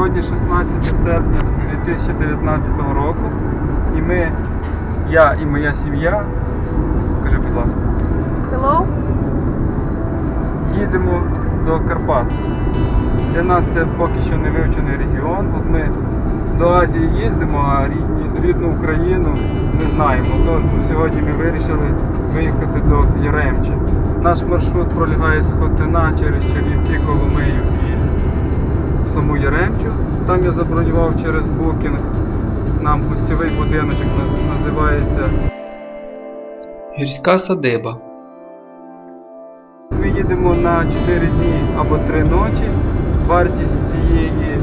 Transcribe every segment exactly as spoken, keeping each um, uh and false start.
Сьогодні шістнадцяте серпня дві тисячі дев'ятнадцятого року. І ми, я і моя сім'я, кажи, будь ласка, Hello. їдемо до Карпат. Для нас це поки що не вивчений регіон. От ми до Азії їздимо, а рідні, рідну Україну не знаємо. Тож сьогодні ми вирішили виїхати до Яремчі. Наш маршрут пролягає з Хотина через Чернівці, Коломию і саму Яремчу. Там я забронював через букінг. Нам гостьовий будиночок називається Гірська садиба. Ми їдемо на чотири дні або три ночі. Вартість цієї е,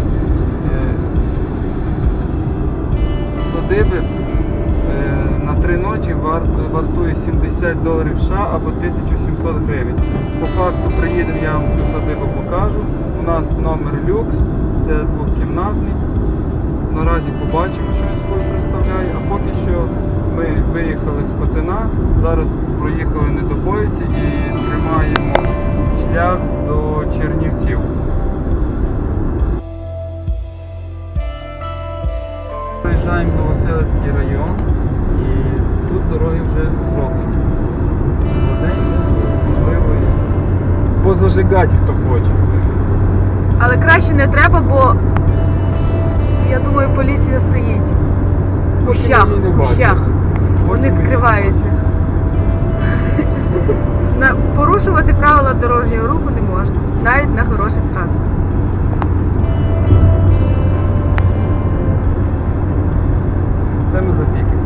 садиби е, на три ночі вар, вартує сімдесят доларів США або тисяча сімсот гривень. По факту приїдемо, я вам цю садибу покажу. У нас номер люкс, це двокімнатний. Наразі побачимо, що він собою представляє, а поки що ми виїхали з Хотина, зараз проїхали Недобоїці і тримаємо шлях до Чернівців. Приїжджаємо до Новоселицький район і тут дороги вже зроблені. Молоденько, можливо, і позажигати хто хоче. Але краще не треба, бо я думаю, поліція стоїть у кущах, у кущах. Вони скриваються. На- Порушувати правила дорожнього руху не можна, навіть на хороших трасах. Це ми запікали.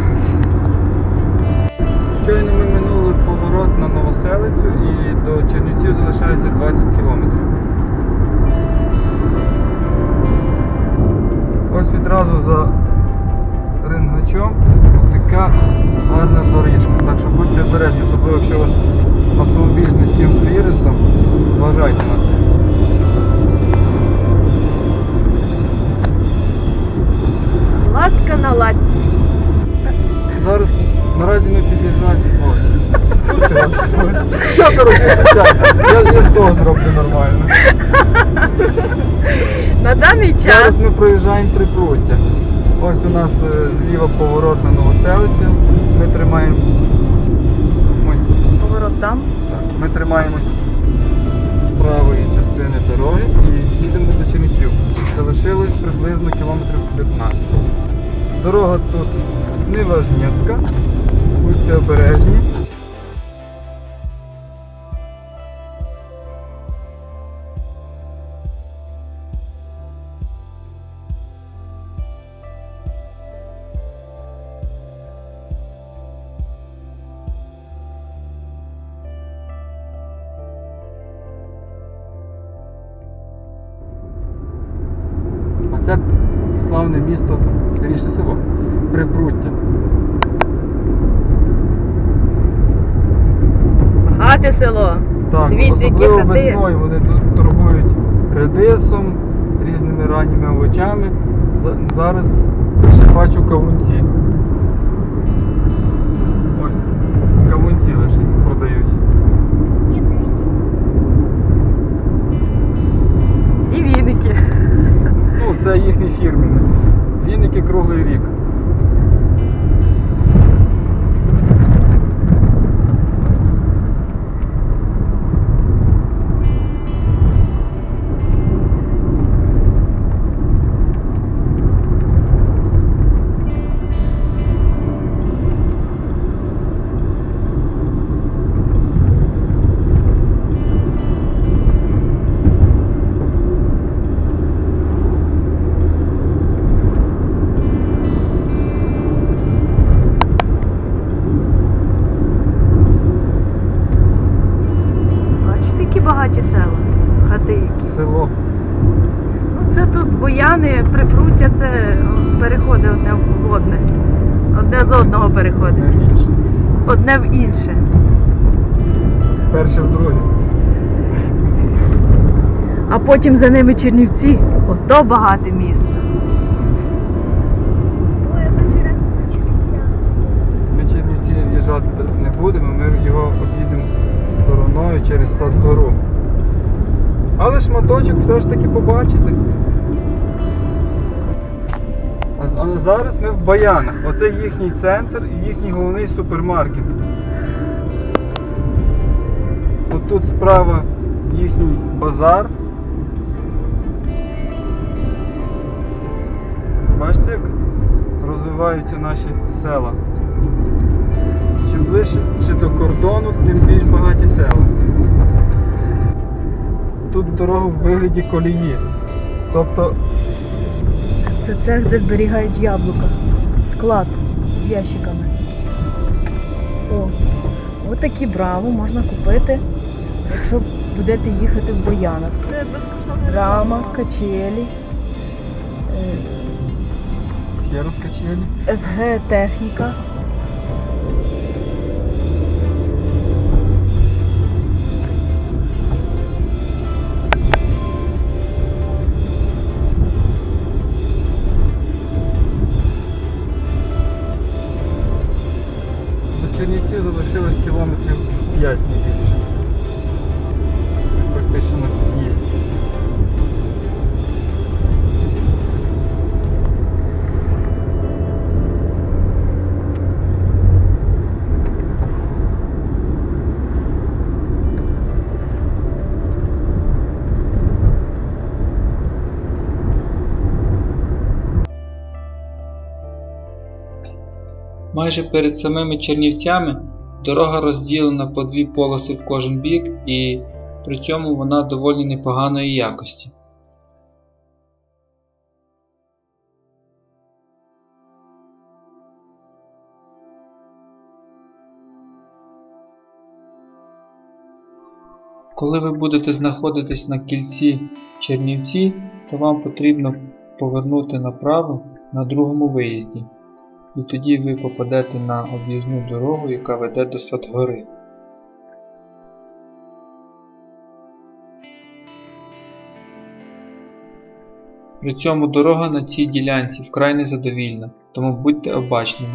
Щойно ми минули поворот на Новоселицю і до Чернівців залишається двадцять кілометрів. Ось відразу за Рингачом така гарна доріжка. Так що будьте обережні, особливо якщо у вас автомобіль з низьким кліренсом, зважайте на це. Латка на латці. Зараз наразі ми під'їжджаємо. Все, коротше, я, я з того зроблю нормально. На даний час Зараз ми проїжджаємо Трипруття. Ось у нас е, зліва поворот на Новоселицю. Ми тримаємо. поворот там. Ми тримаємось з правої частини дороги і їдемо до Чернівців. Залишилось приблизно кілометрів п'ятнадцять. Дорога тут неважнєцька, будьте обережні. А це славне місто, вірніше село, Припруття. Багате село. Так, Дивіться, які особливо хати. весною вони тут торгують редисом, різними ранніми овочами. За- Зараз ще бачу кавунці. Ось кавунці лише продають. І віники. Ну, це їхні фірмені. Віники круглий рік. Бачите, які багаті села. Хати які. Село. Ну, це тут Бояни, Припруття, це переходи одне в одне. Одне з одного переходить. Не інше. Одне в інше. Перше в друге. А потім за ними Чернівці. Ото багате місто. Ми Чернівці в'їжджати не будемо, ми його об'їдемо стороною через Садгору. Але шматочок все ж таки побачите. А, а зараз ми в Баянах. Оце їхній центр і їхній головний супермаркет. От тут справа їхній базар. Бачите, як розвиваються наші села. Чим ближче до кордону, тим більш багаті села. Тут дорога в вигляді колії. Тобто Це цех, де зберігають яблука. Склад з ящиками. О, ось такі браво можна купити, якщо будете їхати в Боянах. Рама, качелі, ще раз качелі. ес ге техніка. До Чернівців залишилось кілометрів п'ять, не більше. Практично на під'їзді. Майже перед самими Чернівцями дорога розділена по дві полоси в кожен бік, і при цьому вона доволі непоганої якості. Коли ви будете знаходитись на кільці Чернівці, то вам потрібно повернути направо на другому виїзді. І тоді ви попадете на об'їзну дорогу, яка веде до Садгори. При цьому дорога на цій ділянці вкрай незадовільна, тому будьте обачними.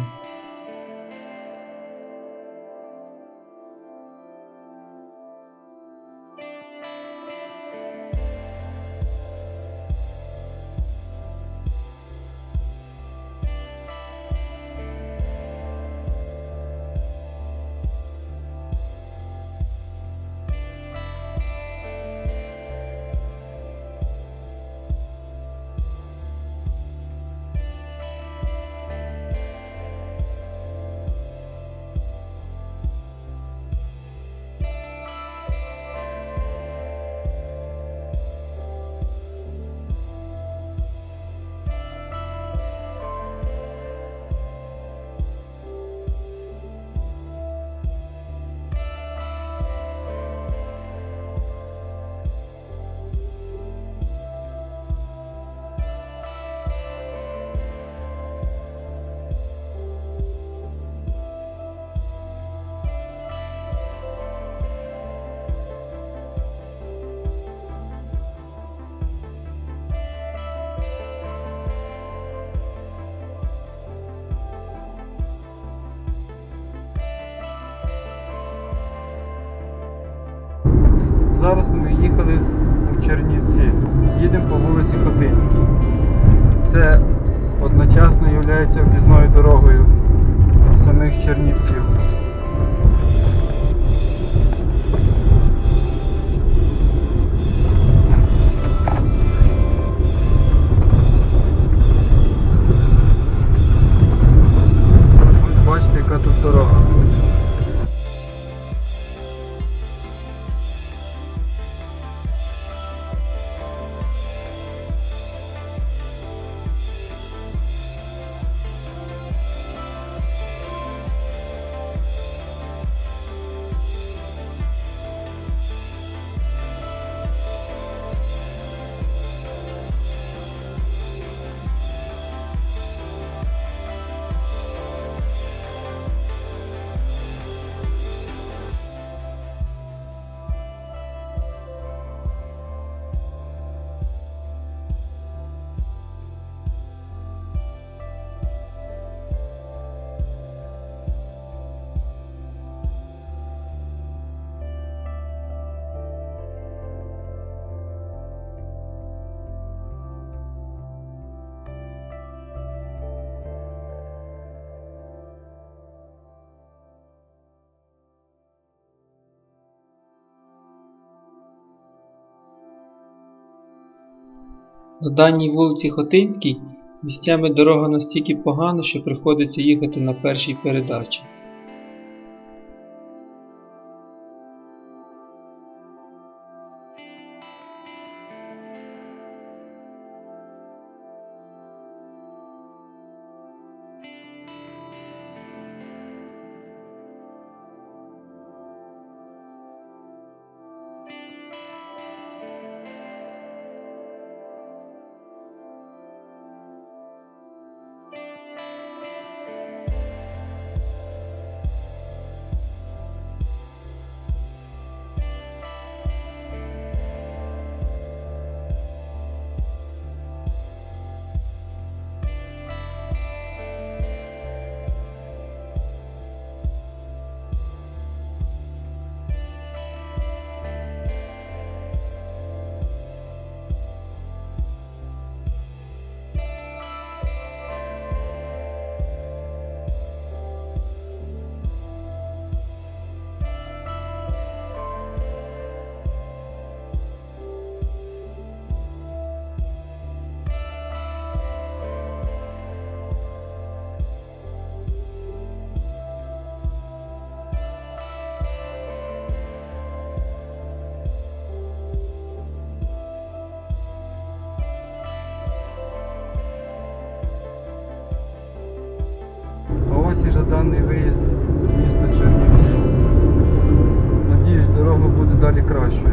Зараз ми їхали у Чернівці. Їдемо по вулиці Хотинській. Це одночасно є об'їзною дорогою самих Чернівців. Ось бачите, яка тут дорога. На даній вулиці Хотинській місцями дорога настільки погана, що приходиться їхати на першій передачі. А ось і жаданий виїзд з міста Чернівці. Надіюсь, дорога буде далі кращою.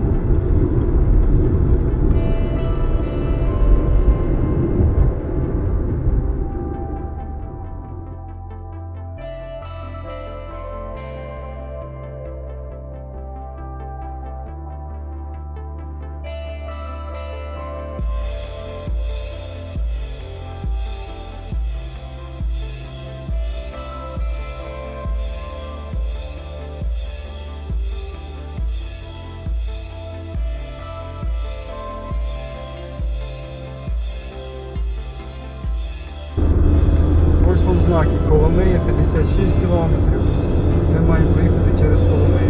Ось вам знаки. Коломия п'ятдесят шість кілометрів. Ми маємо проїхати через Коломию.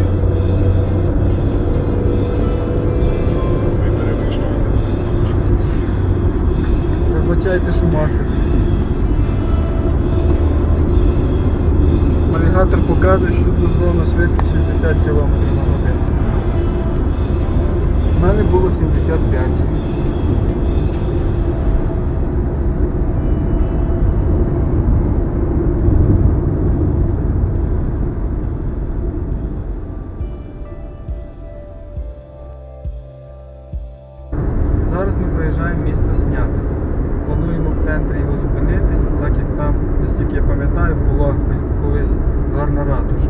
Вибачайте, шумахи. Навігатор показує, що дозволена швидкість шістдесят кілометрів на годину. У мене було сімдесят п'ять. Зараз ми проїжджаємо місто Снятин. Плануємо в центрі його зупинитись, так як там, наскільки я пам'ятаю, була колись гарна ратуша.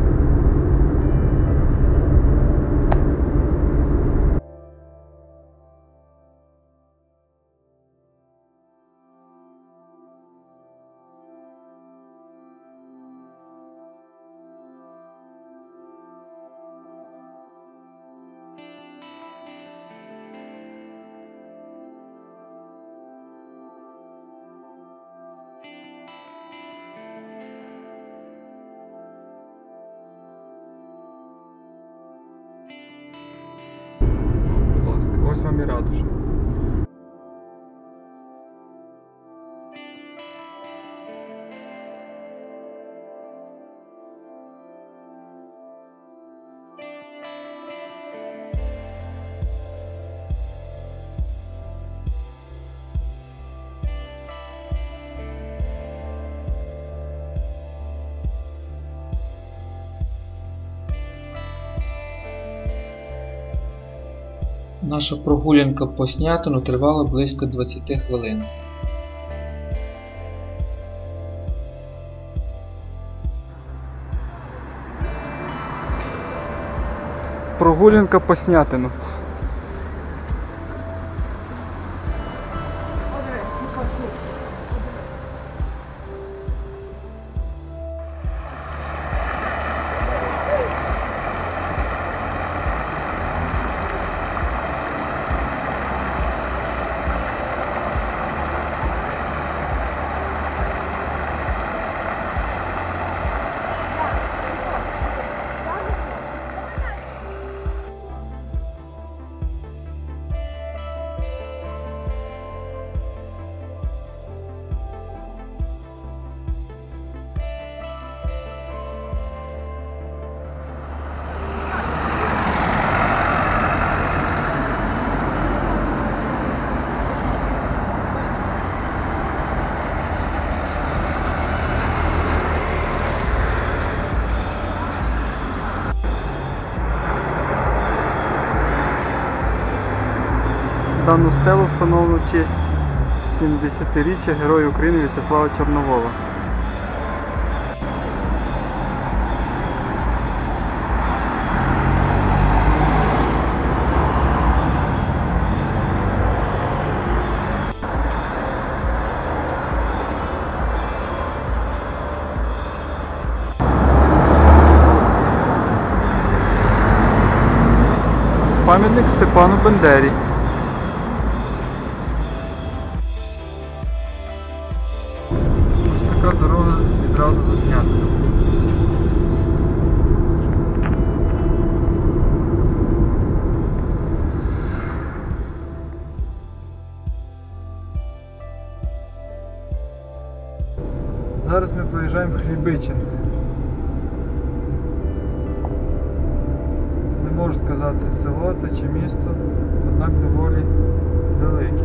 Будь ласка, ось вам і ратуша. Наша прогулянка по Снятину тривала близько двадцять хвилин. Прогулянка по Снятину. Дану стелу встановлено в честь сімдесятиріччя Героя України В'ячеслава Чорновола. Пам'ятник Степану Бандері. Ось така дорога відразу заснята. Зараз ми проїжджаємо Хлібичин. Не можу сказати, село це чи місто, однак доволі велике.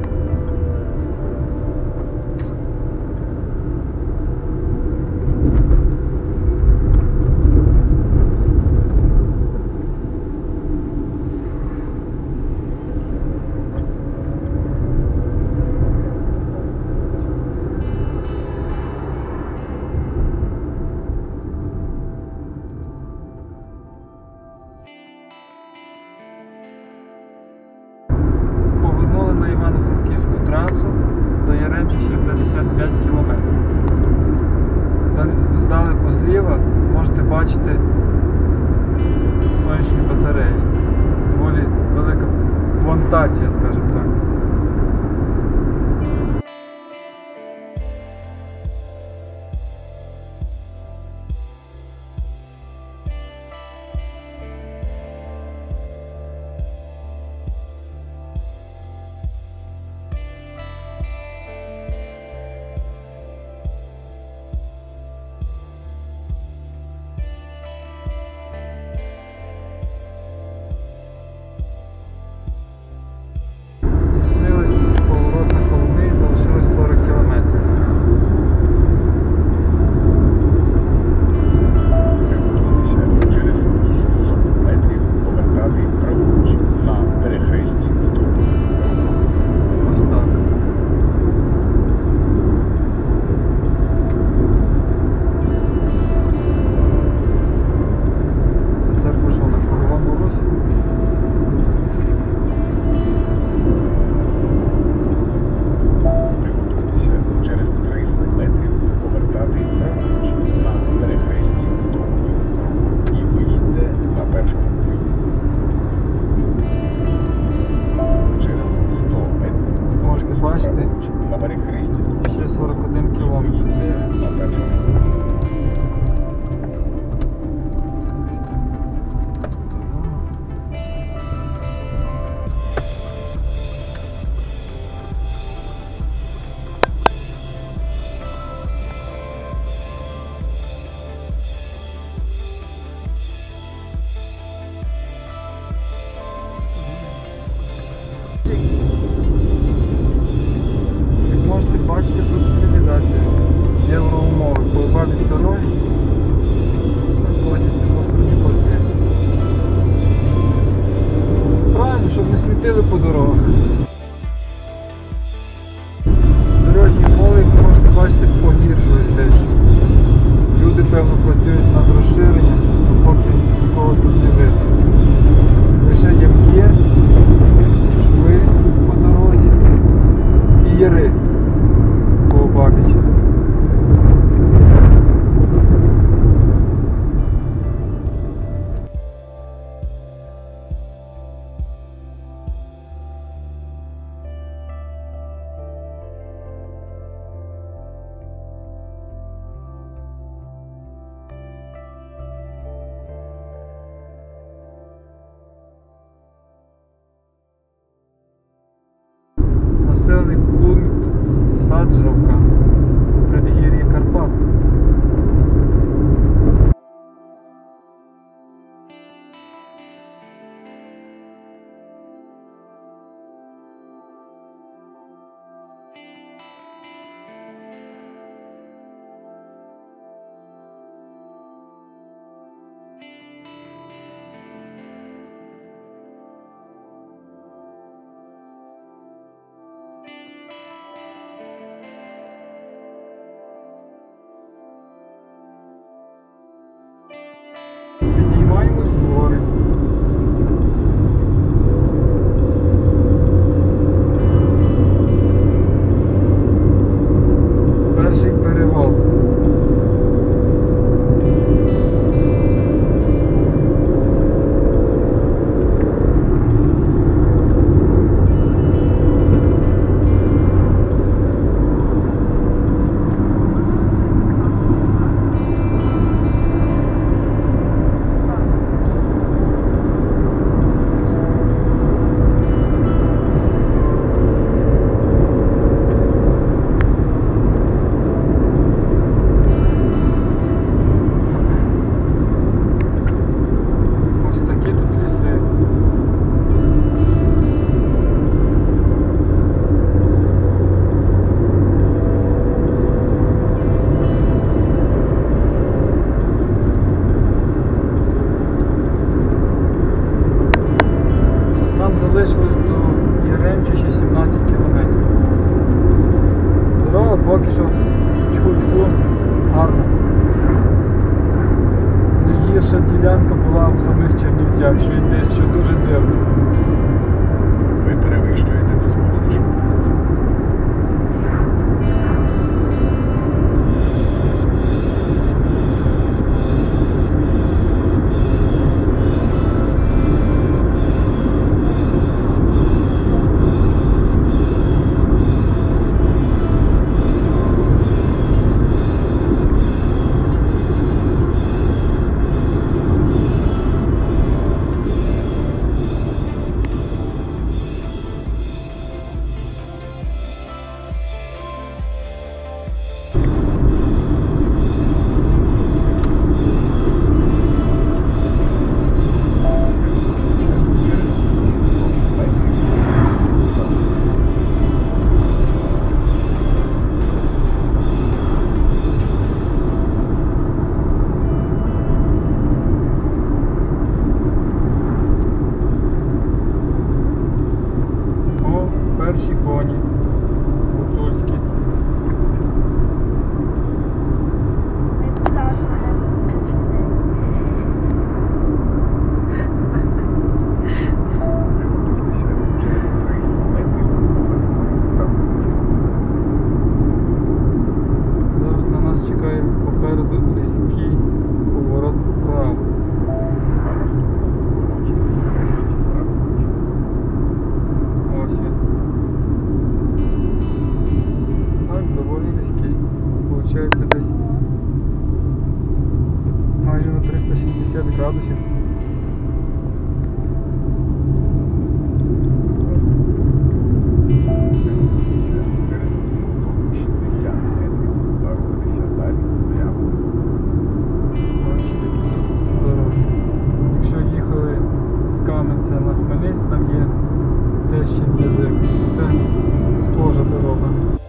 На Івано-Франківську трасу до Яремчі ще п'ятдесят п'ять кілометрів. Здалеку зліва можете бачити сонячні батареї. Доволі велика плантація, скажімо так. ділянка була в самих Чернівцях, що, йде, що дуже дивно. Ви перевищуєте дозволену швидкість. О, перші коні. Гуцульські. Готуйтеся через триста метрів повернути праворуч. Зараз на нас чекає попереду різкий поворот вправо. На наступному повороті поверніть праворуч. Ось він. Так, доволі різкий. Получається десь майже на триста шістдесят градусів. Готуйтеся через сімсот шістдесят метрів. Рухатися далі прямо. Бачите, які тут дороги. Якщо їхали з Кам'янця на Хмельницьк, там є Тещин язик. Це схожа дорога.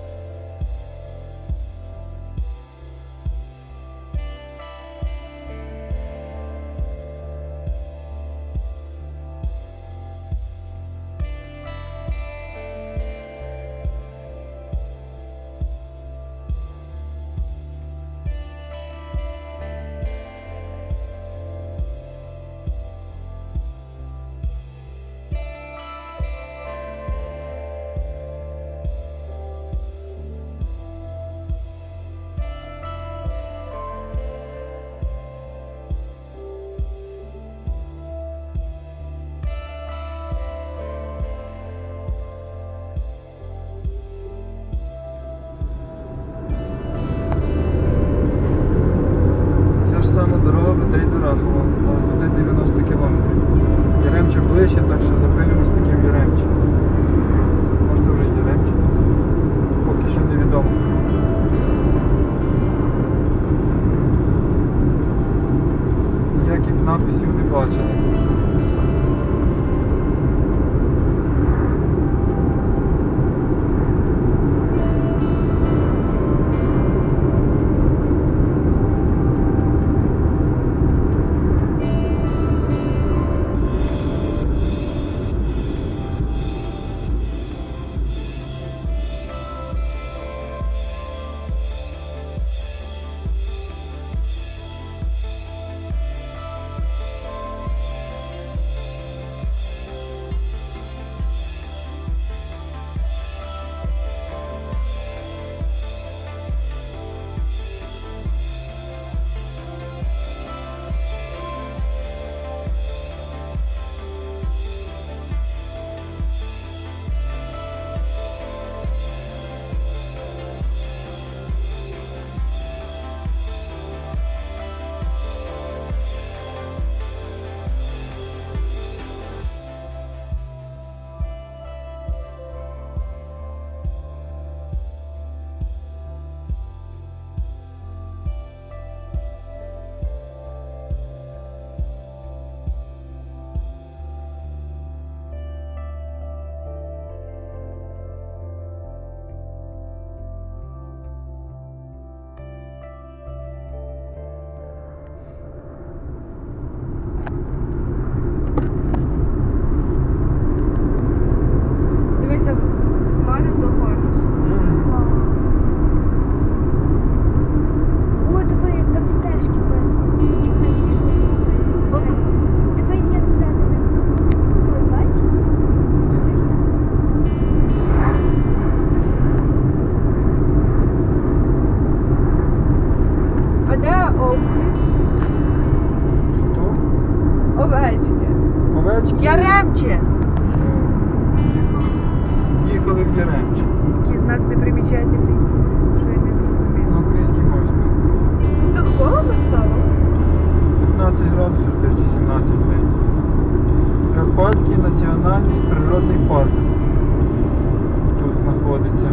Ця ж сама дорога веде й до Рахова, але туди дев'яносто кілометрів. Яремче ближче, так що запилюємось таки в Яремче. Може вже й Яремче. Поки що невідомо. Ніяких написів не бачили. овечки. Овечки Яремче. е, їхали, їхали в Яремче. Який знак непримічательний, що я не На зрозуміла. українській мові спілкуюся. Тут холодно стало? п'ятнадцять градусів десь чи сімнадцять в день. Карпатський національний природний парк тут знаходиться.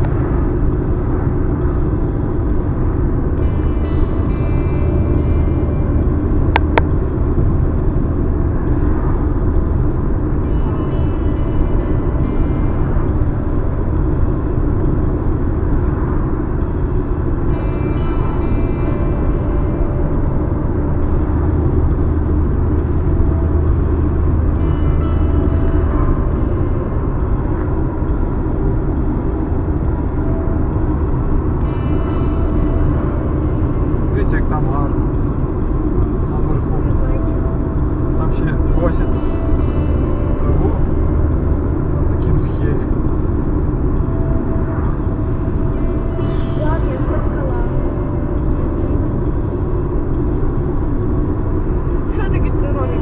Дивіться, як там гарно. Наверху. Там ще косять траву на таким схилі. Так, як скала. Що таке дороги?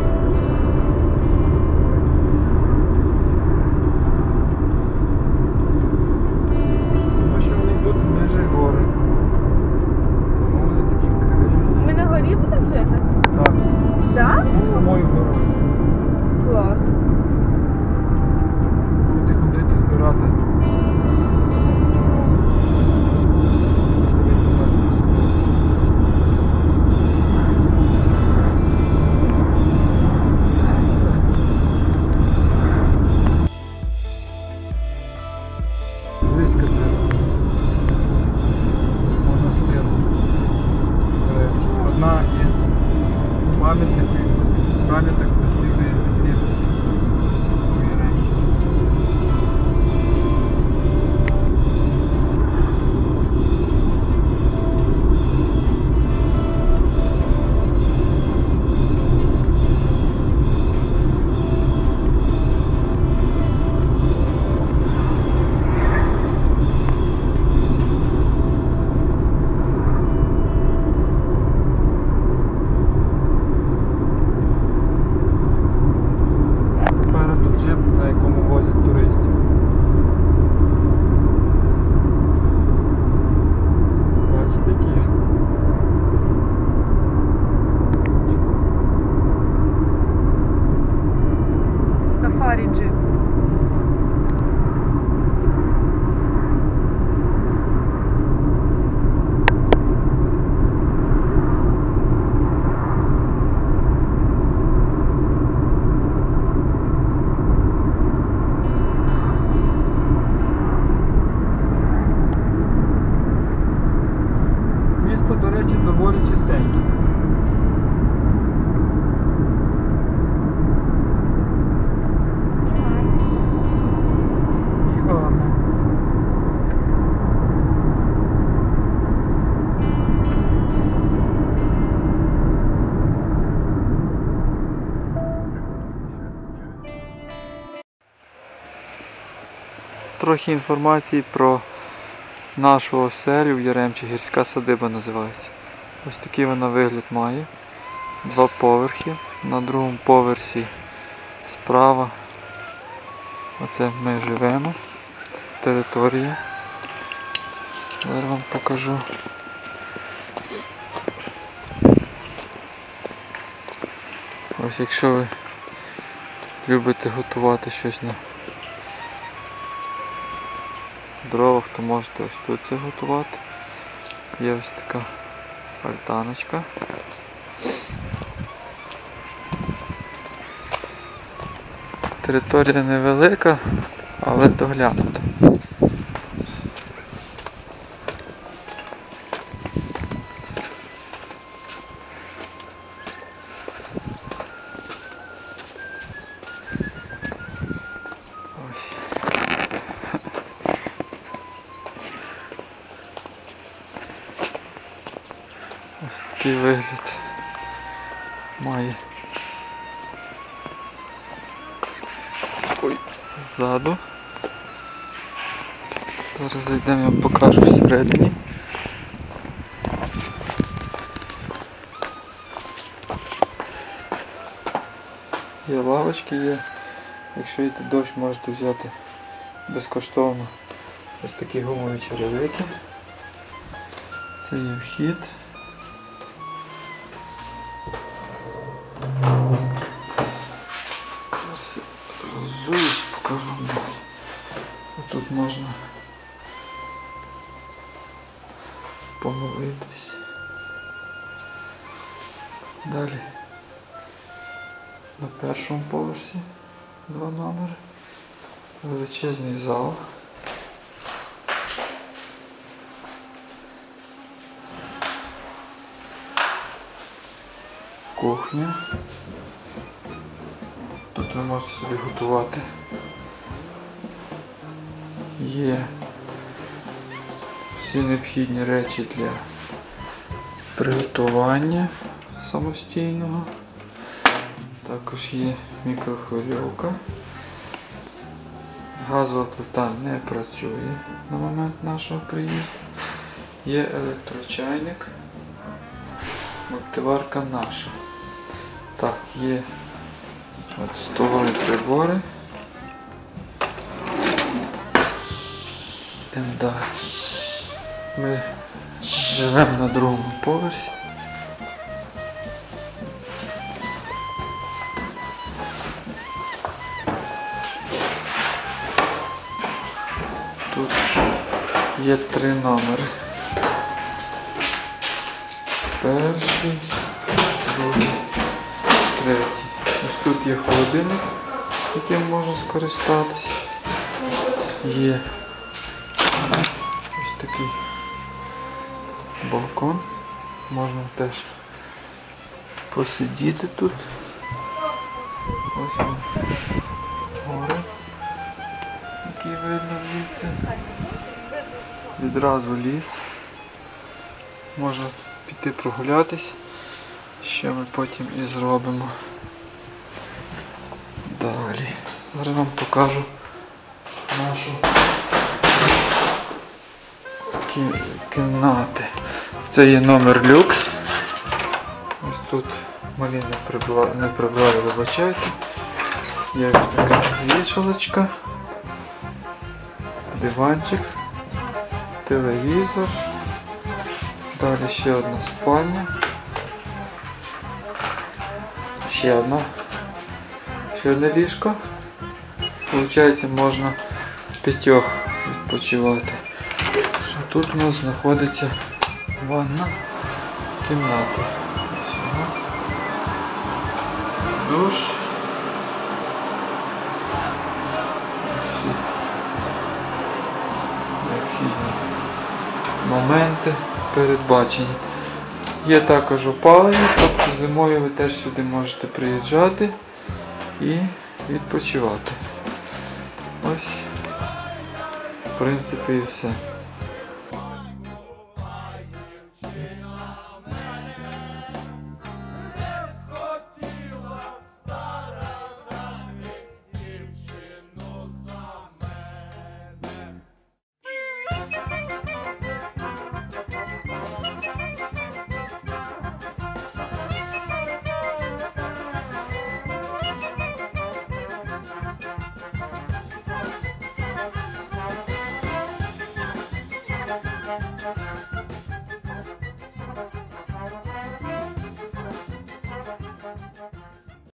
Тому що вони йдуть між гори. Тому вони такі криві. Ми на горі будемо жити? Так, Так? під самою горою. Клас. Будете ходити збирати. Близько це монастир. До речі, одна із пам'ятників, пам'яток дослівної життів у Яремчі. Попереду джип, на якому возять туристів. Бачите, який він. Сафарі джип. Місто, до речі, доволі чистеньке. І гарне. Трохи інформації про нашу оселю в Яремчі, гірська садиба називається. Ось такий вона вигляд має. Два поверхи. На другому поверсі справа. Оце ми живемо. Територія. Зараз вам покажу. Ось якщо ви любите готувати щось на дровах, то можете ось тут це готувати. Є ось така альтаночка. Територія невелика, але доглянута. Ось. Ось такий вигляд має. Ой, ззаду. Зараз зайдемо, я вам покажу всередині. Є лавочки є. Якщо йде дощ, можете взяти безкоштовно ось такі гумові черевики. Це є вхід. Зараз роззуюсь, покажу далі. Тут можна помолитись. Далі на першому поверсі два номери. Величезний зал. Кухня. Тут ви можете собі готувати. Є всі необхідні речі для приготування самостійного. Також є мікрохвильовка. Газова плита не працює на момент нашого приїзду. Є електрочайник. Мультиварка наша. Так, є от столові прибори. Йдемо далі. Ми живемо на другому поверсі. Тут є три номери. Перший, другий, третій. Ось тут є холодильник, яким можна скористатися. Є ось такий балкон. Можна теж посидіти тут. Ось він, гори, які видно звідси. Відразу ліс. Можна піти прогулятись, що ми потім і зробимо. Далі. Зараз вам покажу нашу кі- кімнати. Це є номер люкс. Ось тут малі не прибрали, не прибрали, вибачайте. Є ось така вішалочка, диванчик, телевізор. Далі ще одна спальня. Ще одна. Ще одне ліжко. Получається, можна в п'ятьох відпочивати. А тут у нас знаходиться ванна кімната. Ось вона. Душ. Всі необхідні моменти передбачені. Є також опалення, тобто зимою ви теж сюди можете приїжджати і відпочивати. Ось, в принципі, і все.